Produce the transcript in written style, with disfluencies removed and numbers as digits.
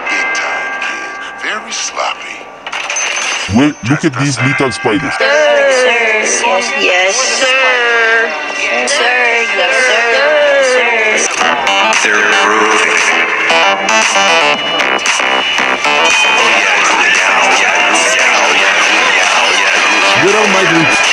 Big time, kid. Very sloppy. Wait, look at these little spiders. Sir, yes, sir. Yes, sir. Yes, sir. They're improving. Where are my boots?